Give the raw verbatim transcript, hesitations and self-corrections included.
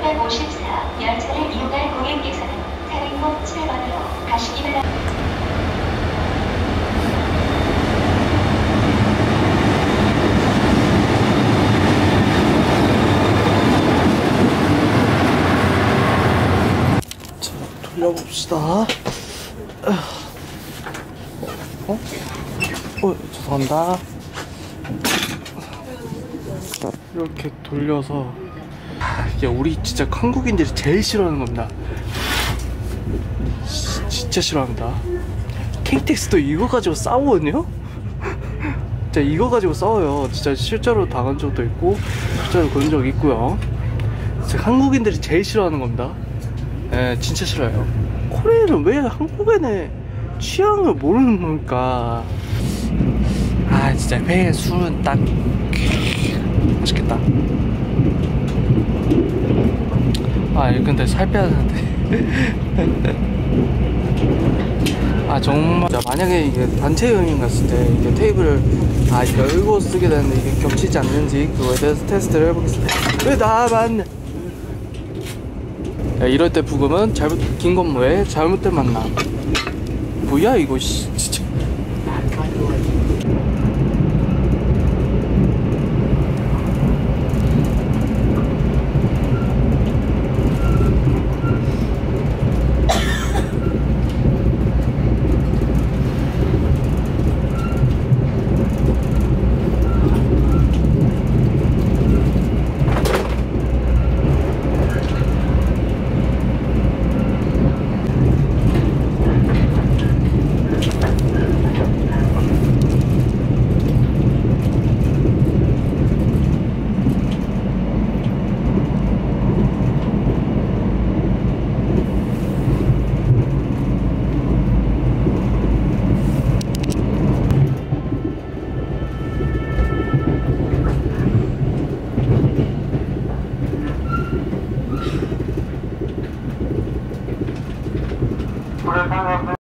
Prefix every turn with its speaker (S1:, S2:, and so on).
S1: 오백오십사 열차를 이용할 고객께서는 사백번 칠 번으로 가시기 바랍니다.
S2: 자, 돌려봅시다. 어? 어, 죄송합니다. 이렇게 돌려서 야, 우리 진짜 한국인들이 제일 싫어하는 겁니다. 시, 진짜 싫어합니다. 케이티엑스도 이거 가지고 싸우거든요? 진짜 이거 가지고 싸워요. 진짜 실제로 당한 적도 있고 실제로 그런 적 있고요. 진짜 한국인들이 제일 싫어하는 겁니다. 예, 진짜 싫어요. 코레일은 왜 한국인의 취향을 모르는 겁니까? 아, 진짜 회 술은 딱 맛있겠다. 아, 근데 살 빼야 되는데. 아, 정말 만약에 이게 단체 여행 갔을 때 이게 테이블을 다 열고 쓰게 되는데 이게 겹치지 않는지 그거에 대해서 테스트를 해보겠습니다. 왜 나만? 야, 이럴 때 부금은 잘못 김건모의 잘못된 만남. 뭐야 이거 씨, 진짜.
S3: 불에 타고